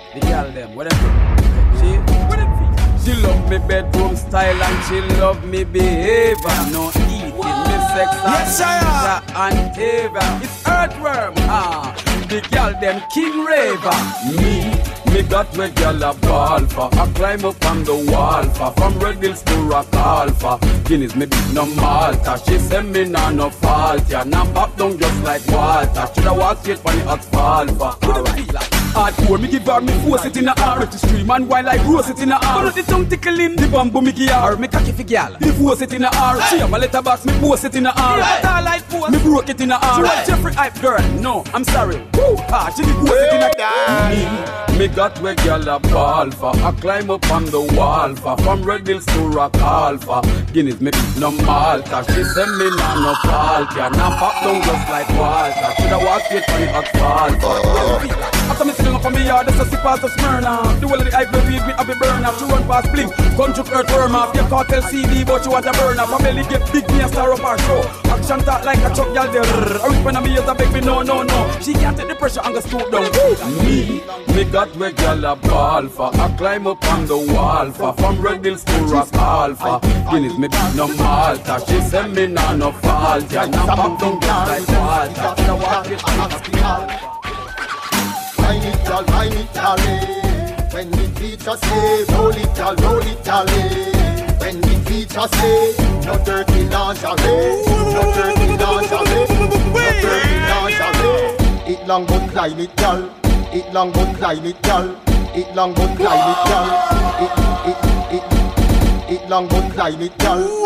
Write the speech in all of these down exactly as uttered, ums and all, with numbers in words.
The girl them, what them She, what them She love me bedroom style and she love me behavior. No eating, me sex and yes, and Ava. It's earthworm, ah. The girl them king raver. Me, me got where girl a ball for. I climb up on the wall for. From Red Hills to Rock Alpha. Guinness me beat no Malta. She send me nah no fault. Yeah, now pop down just like water. Shoulda walk straight for the asphalt for. Alright. Hardcore, me give her, me force it in a R. To stream and while I roast it in a R. But the tongue tickling, the bamboo me give her. Me cocky fi gyal, me force it in a R. She have a letterbox, me post it in a R. But all I post, me broke it in a R. She want Jeffrey hype girl, no, I'm sorry. Woo, ah, she me post it in a R. Me, me got where gyal a ball for. I climb up on the wall for. From Red Hills to Rock Alpha. Guinness me beat no Malta. She send me nah no fault. Yeah, now pop down just like Walter. Shoulda walk straight for the asphalt. After me sitting up on me yard, that's a sip past the Smirnoff. The whole of the hype will read me, I be burn off. She run past blink, country earthworm off. Your cartel C D, but you want to burn off. My belly get big, me a star up our show. Action talk like a truck, y'all there. I rip on me as a baby, no, no, no. She can't take the pressure and go stoop down. Me, me got where y'all a ball for. I climb up on the wall for. From Red Hills to Rock Alpha. Guinness me beat no Malta. She send me nah no fault. Yeah, now pop down just like Walter. Shoulda walk it on a hospital. Wine it, y'all, wine it, y'all. When the teacher say, roll it, y'all, roll it, y'all. When the teacher say, no dirty lingerie, no dirty lingerie, no dirty lingerie. It long but climb it, y'all. It long but climb it, y'all. It long but climb it, y'all. It, it, it, it long but climb it, y'all.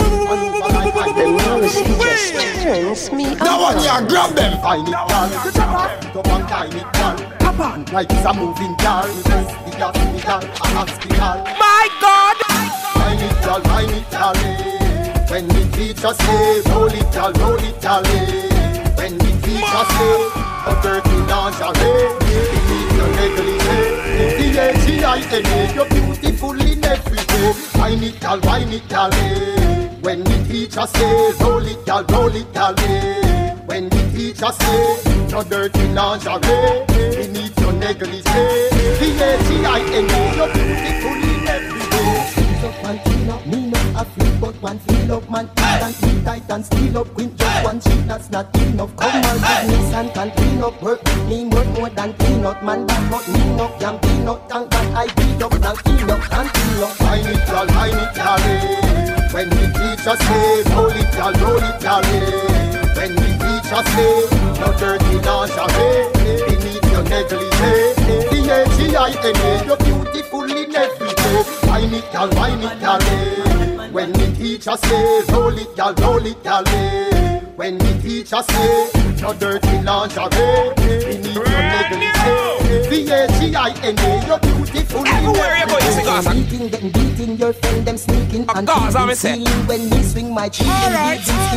The music just turns me on. Now one ya grab them, find it, y'all. Go on, climb it, y'all. Like it's a moving car, it's a hospital, a hospital. My God! Wine it, y'all, wine it, y'all. When the teacher say, roll it, y'all, roll it, y'all. When the teacher say, a dirty lingerie, it is your negligee. The A G I N A, you're beautiful in every way. Wine it, y'all, wine it, y'all. When the teacher say, roll it, y'all, roll it, y'all. When the teacher say, no dirty lingerie, beneath your negligee. The A G I N A, you're beautiful in every way. Squeeze up and clean up, me not a flip, but one feel up, man. And be tight and steal up, quint just one sheet, that's not enough. Come on, business and can clean up, work with me, work more than clean up, man. That but me no can clean up, thank God I beat up, now clean up, and clean up. Wine it, y'all, wine it, y'all. When the teacher say, roll it, y'all, roll it, y'all. When the teacher say, no dirty lingerie, beneath your negligee. The A G I N A, you're beautiful in every way. Wine it, y'all, wine it, y'all. When the teacher say, roll it, y'all, roll it, y'all. When the teacher say, no dirty lingerie, beneath your negligee. The A G I N A, you're beautiful everywhere you go, you see Gaza. Beating, getting beating, your friend them sneaking and feeling when me swing my cheek. Alright.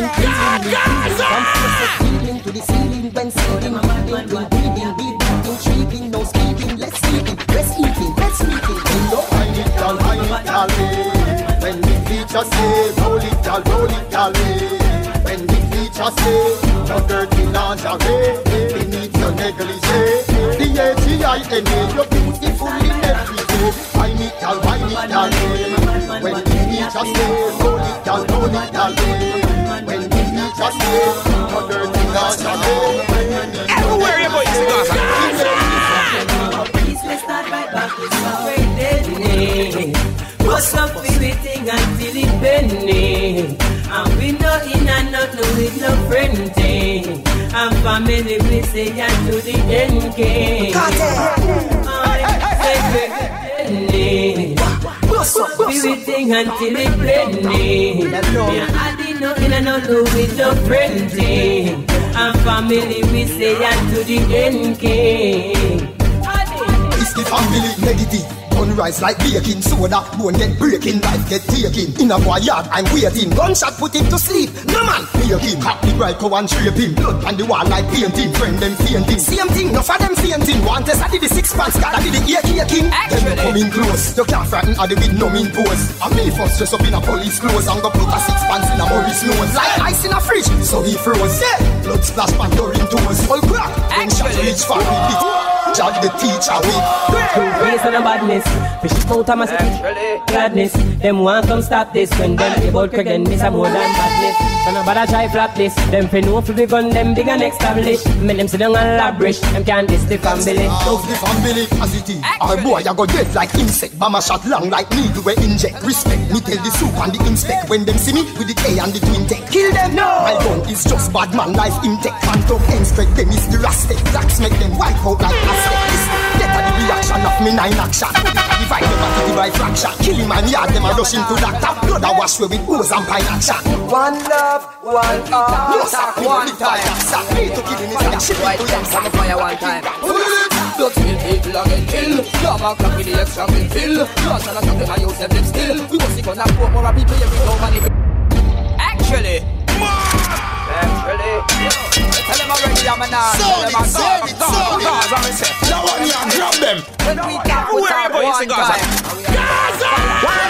Feeling to the ceiling when singing, breathing, breathing, breathing, intriguing, no speaking, let's sleep it, let's eat it, let's sleep it. Wine it, y'all, wine it, y'all. When the teacher say, roll it, y'all, roll it, y'all. When the teacher say, no dirty lingerie, beneath your negligee. The A G I N A, you're beautiful in every way. Wine it, y'all, wine it, y'all. When the teacher say, roll it, y'all, roll it, y'all. When the teacher say, no dirty lingerie. Everywhere you go, you see Gaza. Please, let's start right back with some way. What's up with everything until it penny? And we no in and not no with no friend thing. And family we say and to the N K. What's up with everything until it penny? I didn't know in and not no with no friend thing. And family we say and to the N K. It's the family negative. Gun rise like baking soda, bone get breaking, life get taking. In a boy yard, I'm waiting. Gunshot put him to sleep. No man, make him. Hack the bright cow and scrape him. Blood on the wall like painting. Friend them fainting. Same thing, no for them fainting. One test I did the six pants, God I did the A K king. Them coming close. You can't frighten at the with numbing pose. And me first dress up in a police clothes and go put a six pants in a Morris nose. Like ice in a fridge, so he froze. Yeah, blood splash pan during toes. All crack, when shot reach for me. Jah the teacher we. True face and a badness. Fish out of my gladness. Them want come stop this. When them about Craig and this a more than badness. So nobody try flap this. Them fin know for the gun, them big and established. Make them sit down and labrish. Them can't diss the family. Love the family as it is. Our boy a go dead like insect. Bama shot long like needle we inject. Respect me tell the soup and the inspect. When them see me with the K and the twin tech. Kill them no. My gun is just bad man life intake. Phantom inspect them is the rastic. Blacks make them wipe out like Aztec. Get a the reaction of me nine action. Divide them at the divide fraction. Kill him and yard them a rush into that top. Blood a wash way with hose and pine action. One love, one heart. No sack, one time. Sack me to kill him is like shit. Right them from the fire one time. Don't kill people and get killed. Come on, clap with the extra big fill. Don't try to talk them and use them still. We must see gonna put more people here with no money. Actually, actually, tell them already I'm a nine. Tell them I'm sorry, sorry. Now one you grab them. When we can't put out one time. One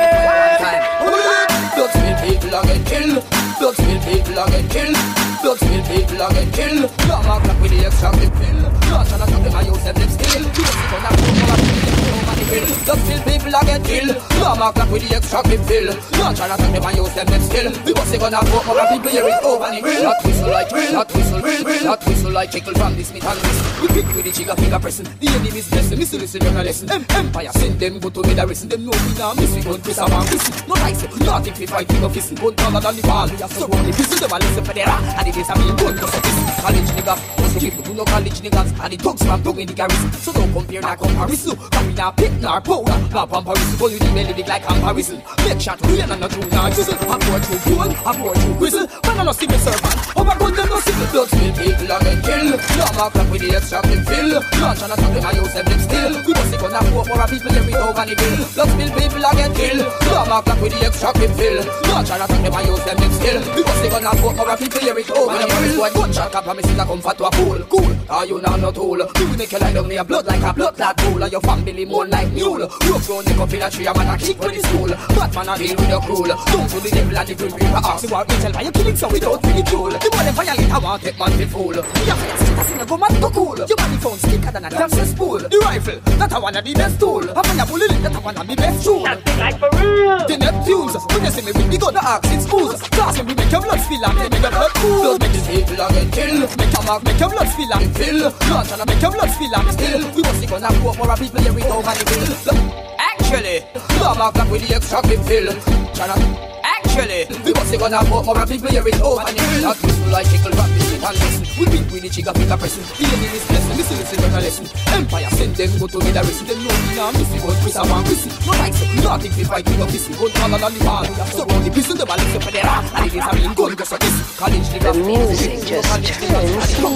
today. Don't kill people and get killed. Don't kill people and get killed. Don't kill people and get killed. Come on, clap with the extra big fill. Don't try to talk them and use them still. We must see gonna put more people. Just kill people and get killed. Come on, clap with the extra clip fill. Don't try to talk them and use them still. We must see gonna put more people here it over the grill. Not whistle like drill, not whistle, not whistle like tickle from this Smith and this. We pick with the trigger finger pressing. The enemy's blessing, listen, listen, you're not listen. Empire send them go to me the racing. Them know we now miss we gun Chris and man kissing. No like say, not if we fight king of fishing. Gun taller than the ball, we are so only pissing. Them a listen for the rap, and the days have been gun just a kissing. College nigga, most of people do no college niggas. And the thugs from dog in the garrison. So don't compare that comparison. Cause we not pick nor powder, not comparison. But you need me live like comparison. Make shot real and not true nor drizzle. I pour through gold, I pour through grizzle. Man I no see me servant, over gun them no see me. Don't kill people and get killed. Don't mark up with the extra clip fill. Don't try to talk them and use them lip still. We must see gonna pour more people every over the bill. Don't kill people and get killed. Don't mark up with the extra clip fill. Don't try to talk them and use them lip still. We must see gonna pour more people every over the bill. Boy gunshot cap and me still a come fat to a pool. Cool, are you now not tool? You will make you lie down near blood like a blood clot pool. And your family more like mule. Rope round the cup in a tree, a man a kick with the stool. Batman a deal with your cruel. Don't do the devil and the grim reaper ask you what you tell why you killing so without ridicule. The boy them violate, I want take man to fool. You have to sit a singer go man to cool. Your body phone sticker than a damn spool. The rifle, that a one of the best tool. A fire bullet, that a one of the best tool. Nothing like for real. The Neptunes, when you see me with the gun, the axe in schools. Class when we make your blood spill and they make your blood cool. Don't make these people and get killed. Make your mark, make your blood spill and fill. Don't try to make your blood spill and still. We must see gonna go more people here with over the bill. Actually, don't mark up with the extra clip fill. Try not Actually, we must see gonna put more people here with over the bill. Not whistle like tickle from this Smith and listen. We beat with the trigger finger pressing. The enemy's blessing, listen, listen, you're not listen. Empire send them go to me the racing. Them know we now miss we gun Chris and man kissing. No like say, not if we fight king of fishing. Gun taller than the ball, we are so round the prison. Them a listen for the rap, and it is a mean gun just a kiss. College nigga, The music just turns me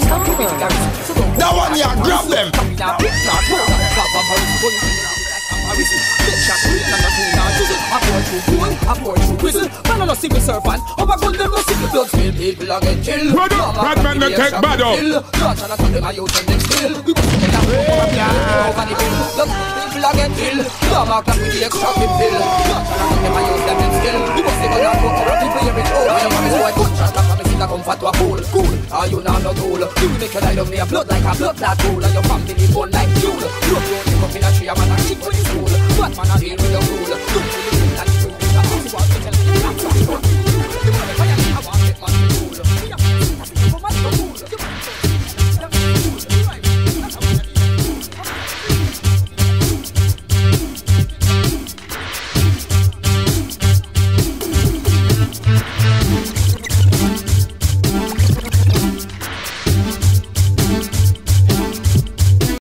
on. Now one you grab them. Brother, bad man don't take bad up. Come fat to a pool, cool. Are you now not cool? You make your lie down near blood like a blood clot pool. And your family